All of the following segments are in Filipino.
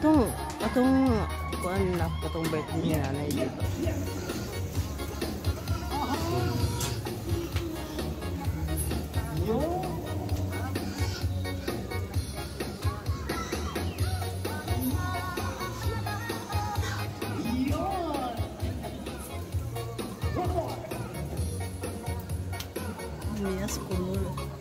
Atong kuan na katong birthday niya nanay dito. Yes, cool.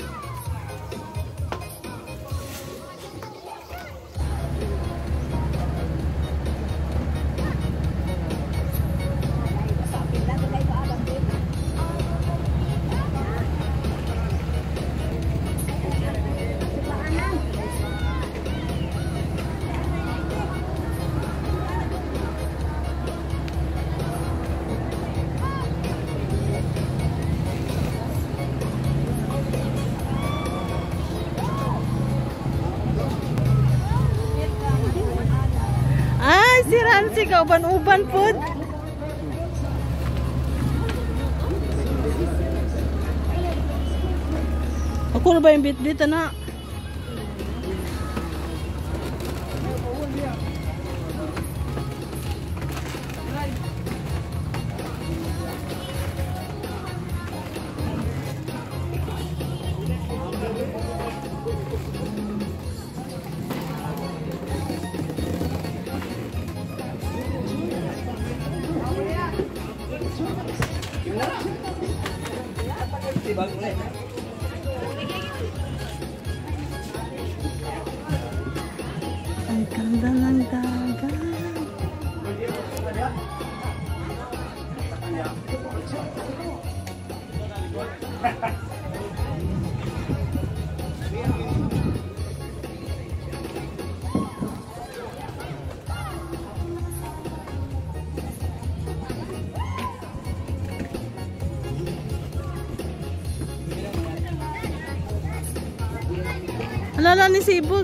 Si Rancy ka uban-uban pod. Ako na ba yung bit-bit na? Ang ganda ng dagat. Alala ni Sibog.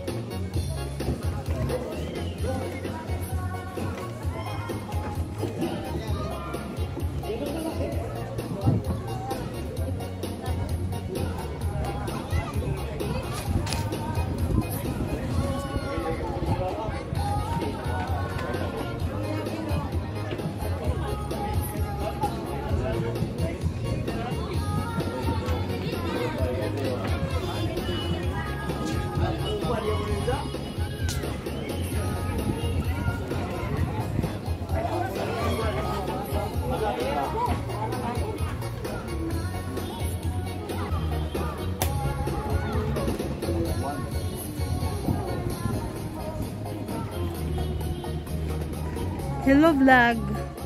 Hello vlog.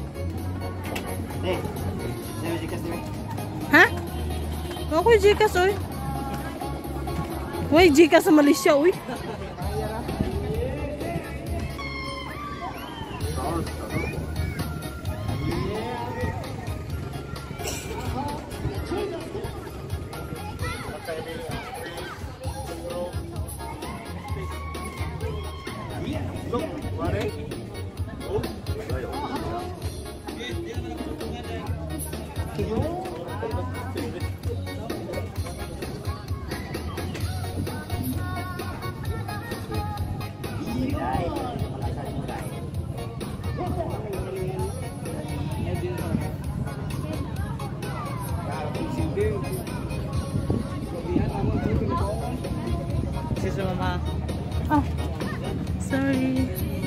Ha? Ako Gcash oy. Uy, Gcash sa Malaysia oy. Mama. Oh, sorry.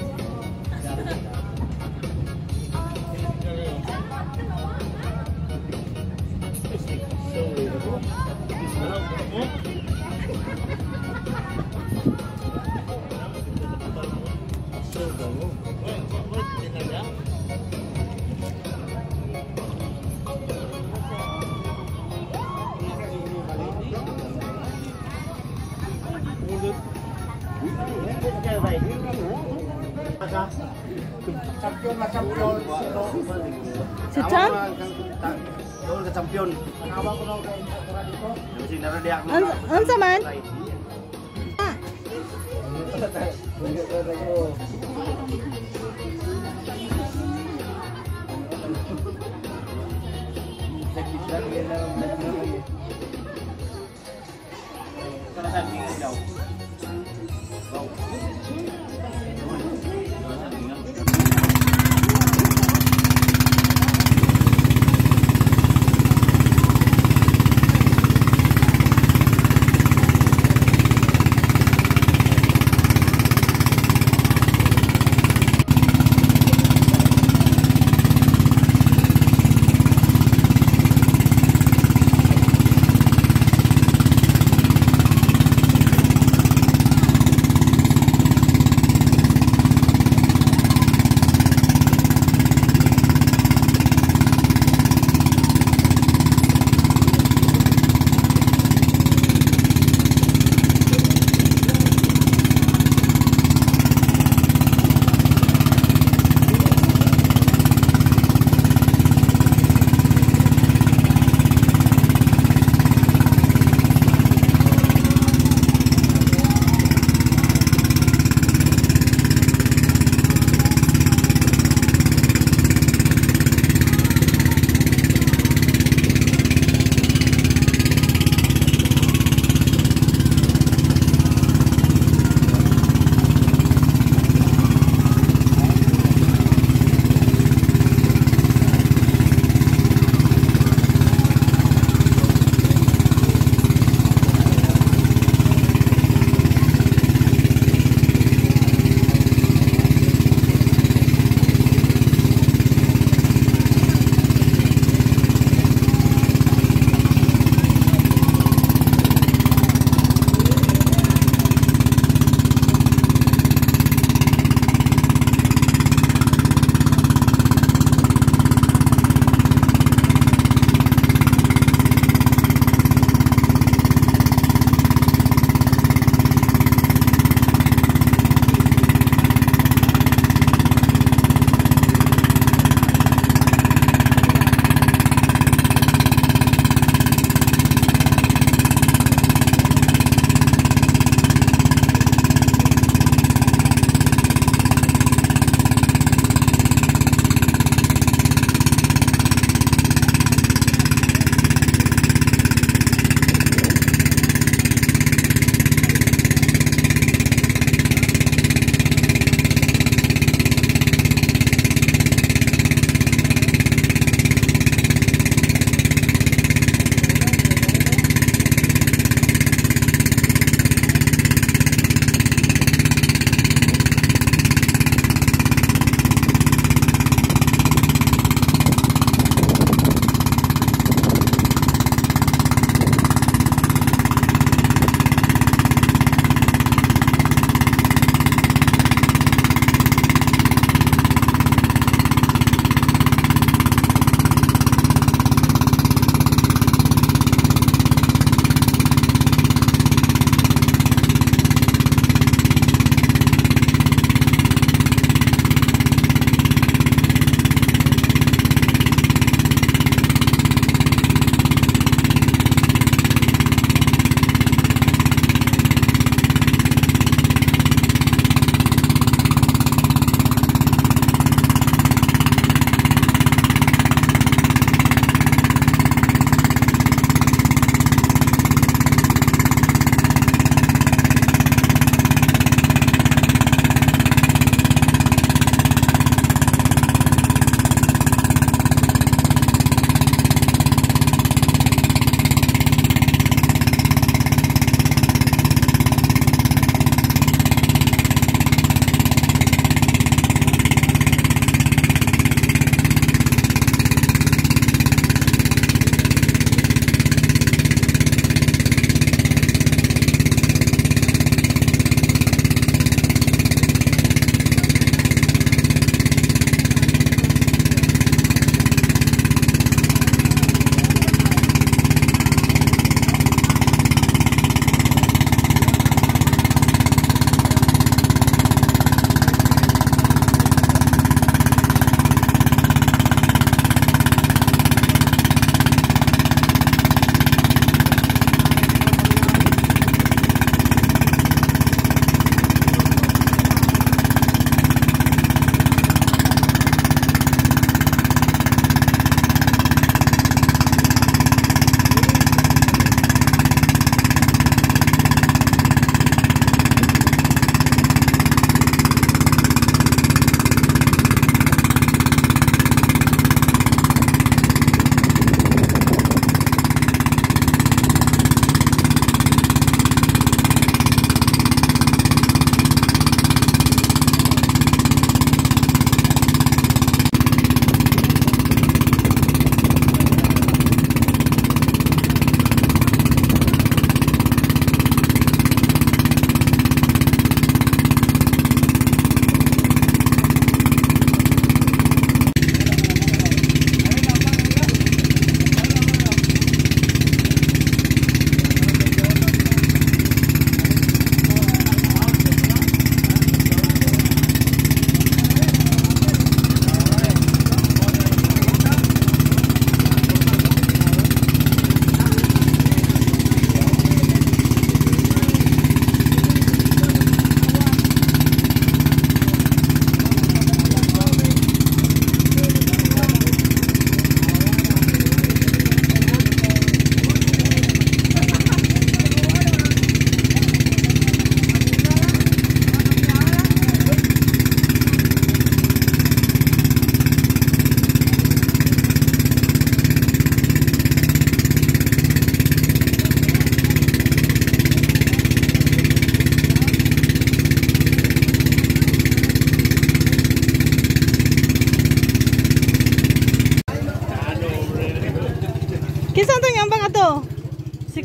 Champion na champion. Si Chan? Doon ka champion. Nawa ko na dito. Kasi naradiak mo. Ano sa man?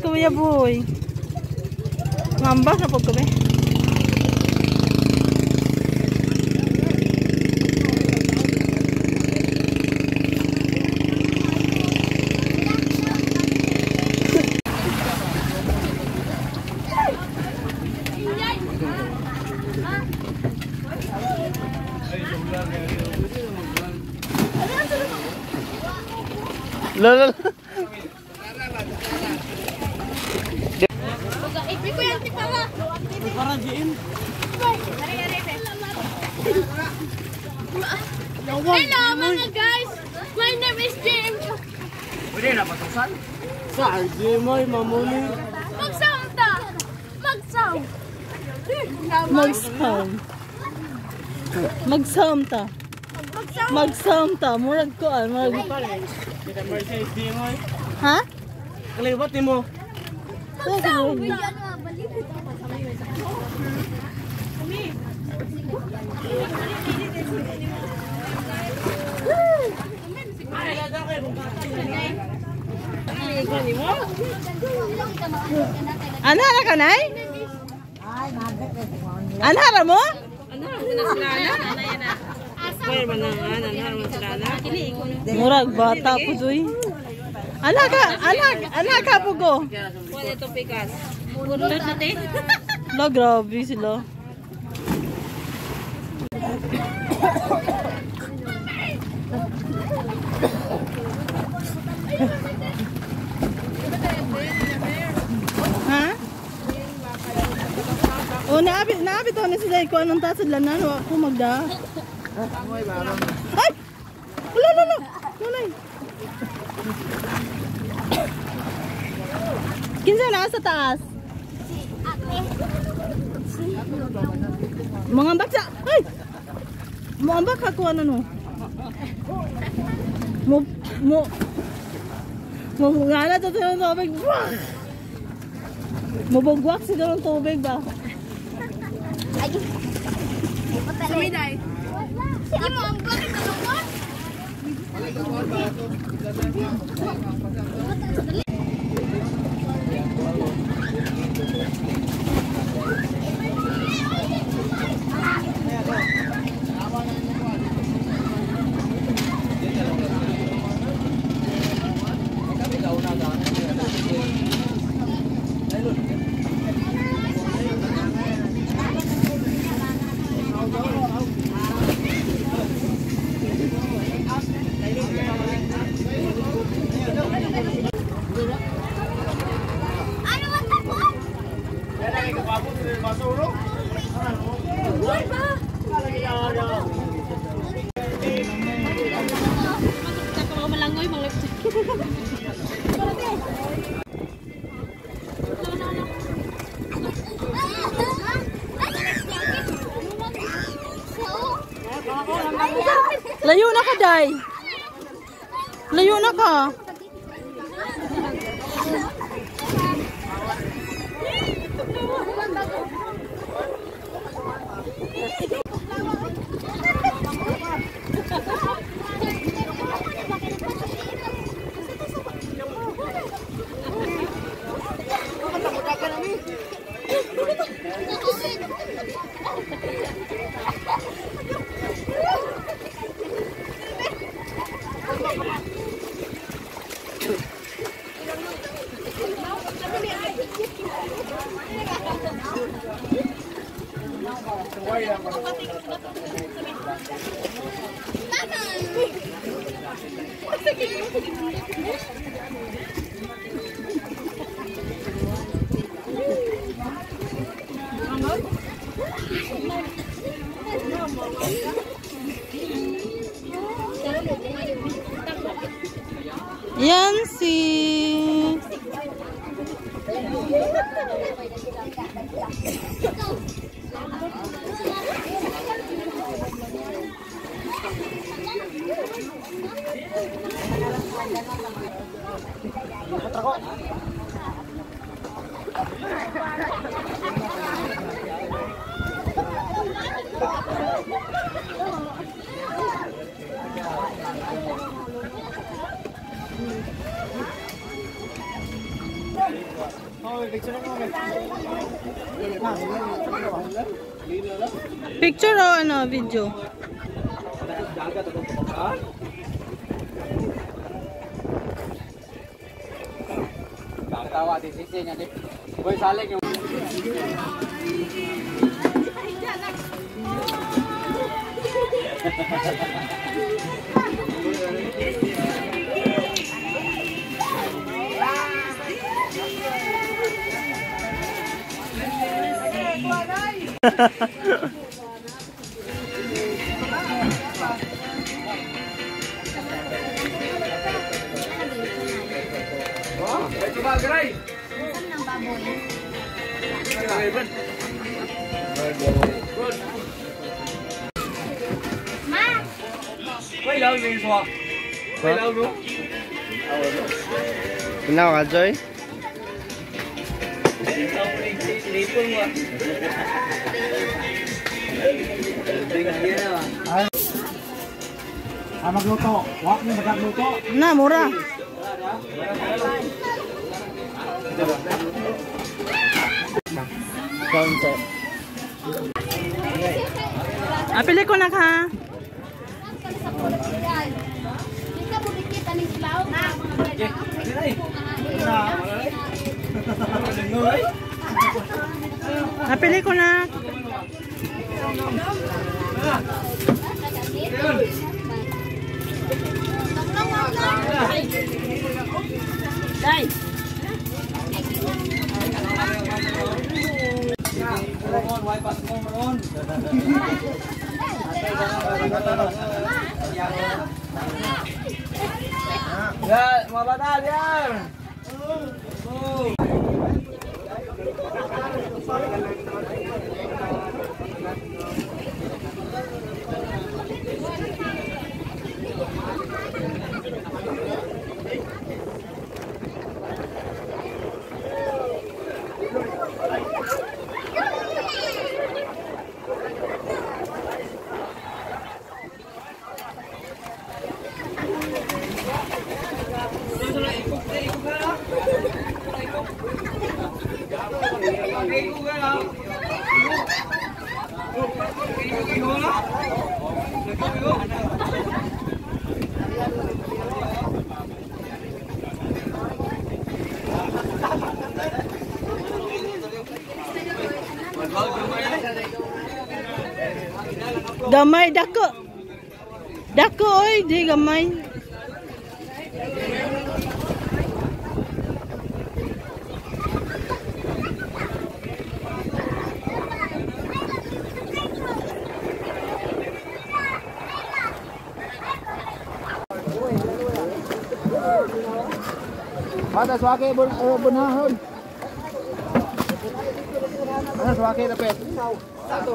Kuya Boy. Ngambak na po kami. Lala. Hello mga guys! My name is James! Pwede na patusan? Saan? Jimoy, mamuli. Mag-sound ta! Mag-sound! Mag-sound. Mag-sound ta. Mag-sound! Mag-sound ta. Murag ko ah. Murag... Ha? Kaliwat ni mo. Mag-sound! Anara ka, Nay? Anara mo? Murag bata po doy. Anak ka po ko. La, grabe sila. Ha? Oh, naabit ako na sila ko anong tasad lang na ako magda. Ay! Wala. Nanay. Kinsa na sa taas? Mga baksa. Ay! Mga bak ako ano no. Mo ngala to sa tubig. Mabugwak siguro ng tubig ba? Sumiday! Sige mo ang bakit na lukot? Layo na ka, Day. Layo na ka. Yan si Picture o ano, video? Tawa di sisi nya dik. Boy saling yung coba gerai. Ma. Quay lâu đi xòa. Quay lâu luôn. Nào cả chơi? Đi pun mà. Magluto. Wak ni magluto. Na, mura. Pili ko na ka. Kita boleh kita ni selau. Pili ko na. Dai. Ya, mau batal biar. Gamay dako. Dako oy, di gamay. Ada suake bunahon. Ada suake dapat. Satu.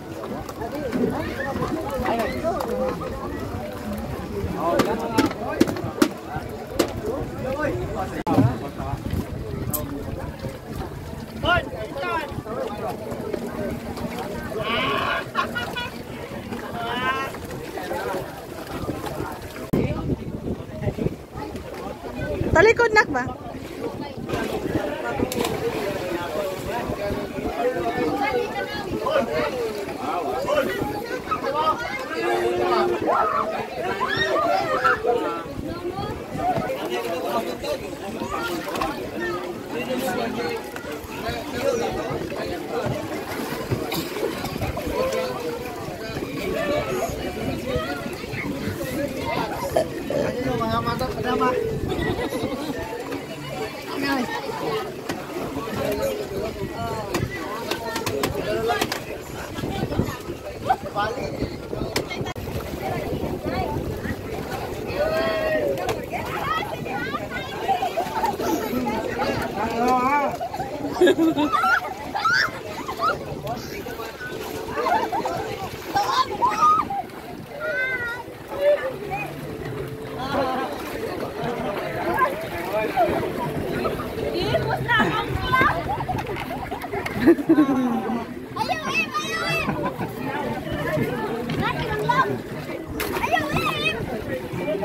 Talikod nak ba?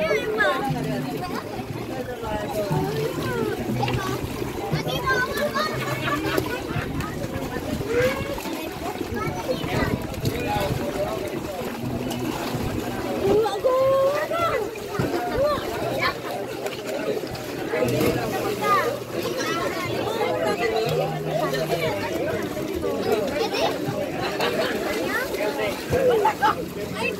Ayo,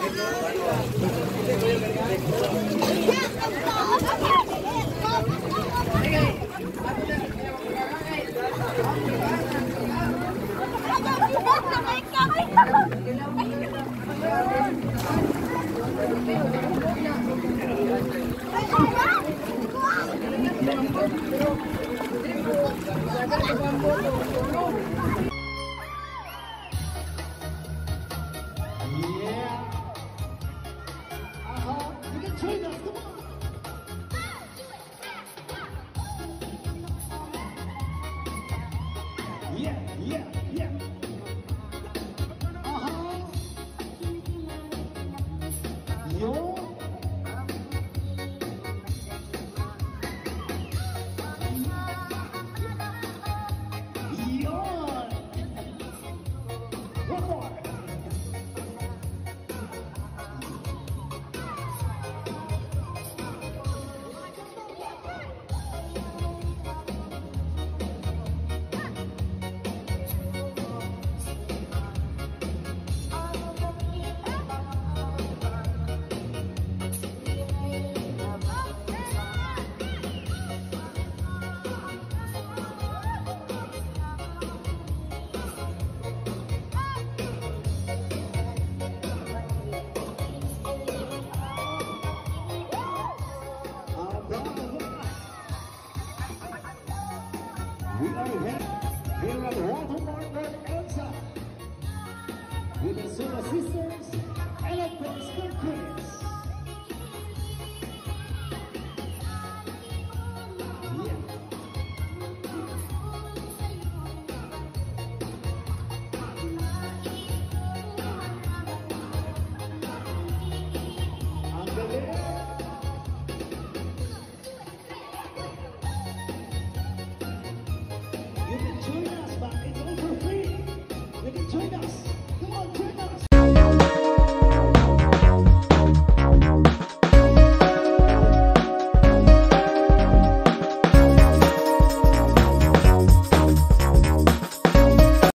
We are here at Watermark Elsa with the Super Sisters and of course the Queens.